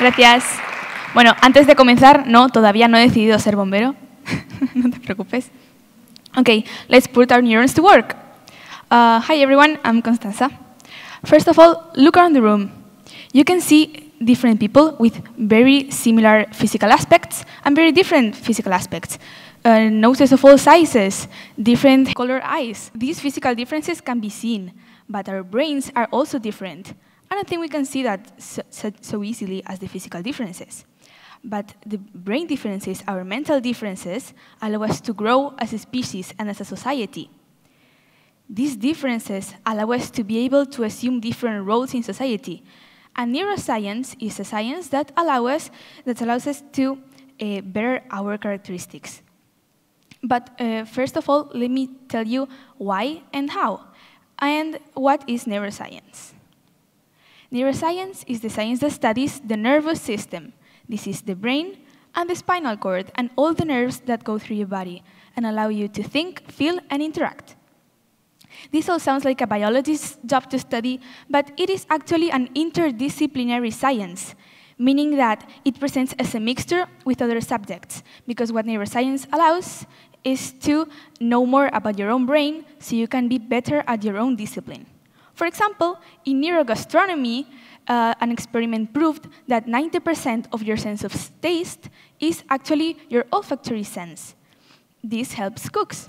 Gracias. Bueno, antes de comenzar, no, todavía no he decidido ser bombero. No te preocupes. Okay, let's put our neurons to work. Hi everyone, I'm Constanza. First of all, look around the room. You can see different people with very similar physical aspects and very different physical aspects. Noses of all sizes, different color eyes. These physical differences can be seen, but our brains are also different. I don't think we can see that so easily as the physical differences. But the brain differences, our mental differences, allow us to grow as a species and as a society. These differences allow us to be able to assume different roles in society. And neuroscience is a science that allows us to better our characteristics. But first of all, let me tell you why and how, and what is neuroscience. Neuroscience is the science that studies the nervous system. This is the brain and the spinal cord and all the nerves that go through your body and allow you to think, feel, and interact. This all sounds like a biologist's job to study, but it is actually an interdisciplinary science, meaning that it presents as a mixture with other subjects, because what neuroscience allows is to know more about your own brain so you can be better at your own discipline. For example, in neurogastronomy, an experiment proved that 90% of your sense of taste is actually your olfactory sense. This helps cooks.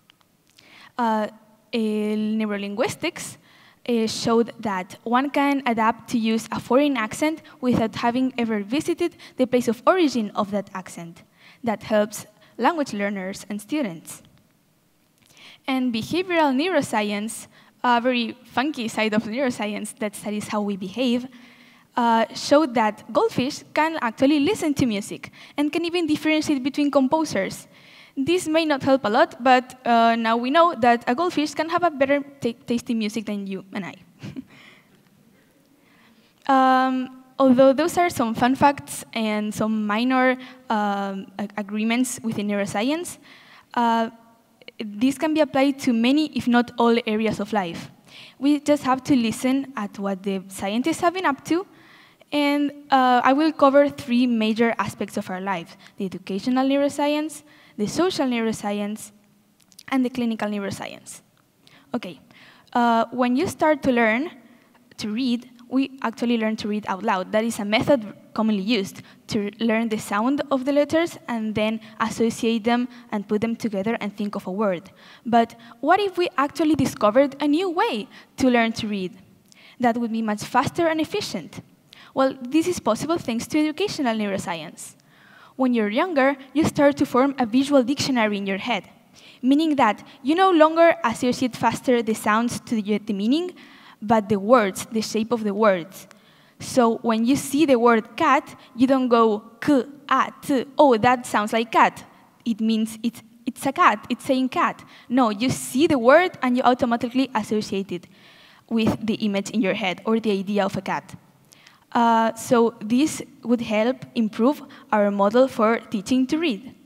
Neurolinguistics showed that one can adapt to use a foreign accent without having ever visited the place of origin of that accent. That helps language learners and students. And behavioral neuroscience, a very funky side of neuroscience that studies how we behave, showed that goldfish can actually listen to music and can even differentiate between composers. This may not help a lot, but now we know that a goldfish can have a better tasting music than you and I. Although those are some fun facts and some minor agreements within neuroscience, this can be applied to many, if not all, areas of life. We just have to listen at what the scientists have been up to, and I will cover three major aspects of our life: the educational neuroscience, the social neuroscience, and the clinical neuroscience. Okay, when you start to learn to read, we actually learn to read out loud. That is a method commonly used to learn the sound of the letters and then associate them and put them together and think of a word. But what if we actually discovered a new way to learn to read? That would be much faster and efficient. Well, this is possible thanks to educational neuroscience. When you're younger, you start to form a visual dictionary in your head, meaning that you no longer associate faster the sounds to the meaning, but the words, the shape of the words. So when you see the word cat, you don't go k, a, t, oh, that sounds like cat. It means it's a cat, it's saying cat. No, you see the word and you automatically associate it with the image in your head or the idea of a cat. So this would help improve our model for teaching to read.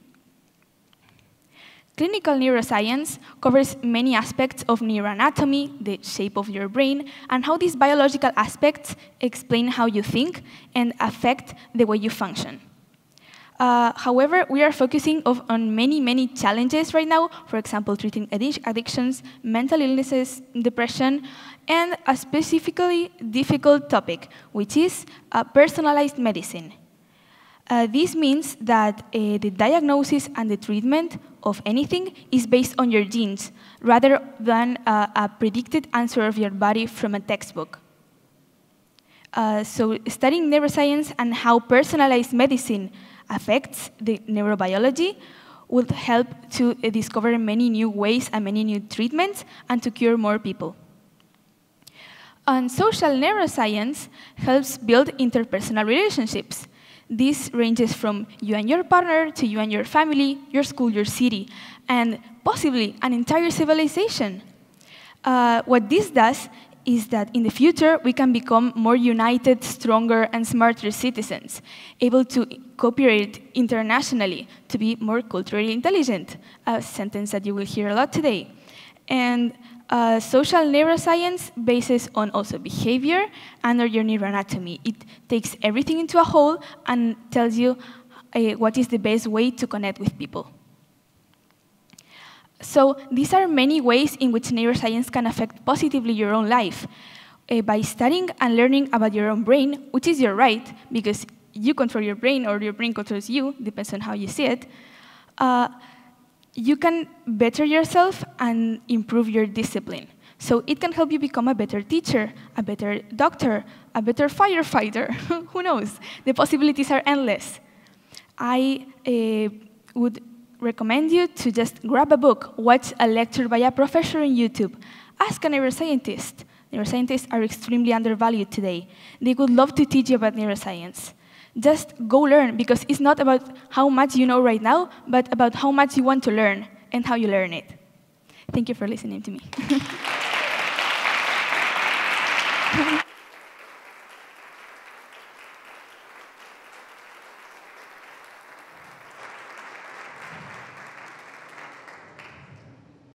Clinical neuroscience covers many aspects of neuroanatomy, the shape of your brain, and how these biological aspects explain how you think and affect the way you function. However, we are focusing on many challenges right now, for example, treating addictions, mental illnesses, depression, and a specifically difficult topic, which is personalized medicine. This means that the diagnosis and the treatment of anything is based on your genes, rather than a predicted answer of your body from a textbook. So studying neuroscience and how personalized medicine affects the neurobiology would help to discover many new ways and many new treatments and to cure more people. And social neuroscience helps build interpersonal relationships. This ranges from you and your partner to you and your family, your school, your city, and possibly an entire civilization. What this does is that in the future, we can become more united, stronger, and smarter citizens, able to cooperate internationally, to be more culturally intelligent, a sentence that you will hear a lot today. And Social neuroscience bases on also behavior and your neuroanatomy. It takes everything into a whole and tells you what is the best way to connect with people. So these are many ways in which neuroscience can affect positively your own life. By studying and learning about your own brain, which is your right, because you control your brain or your brain controls you, depends on how you see it, you can better yourself and improve your discipline. So it can help you become a better teacher, a better doctor, a better firefighter. Who knows? The possibilities are endless. I would recommend you to just grab a book, watch a lecture by a professor on YouTube, ask a neuroscientist. Neuroscientists are extremely undervalued today. They would love to teach you about neuroscience. Just go learn, because it's not about how much you know right now, but about how much you want to learn and how you learn it. Thank you for listening to me.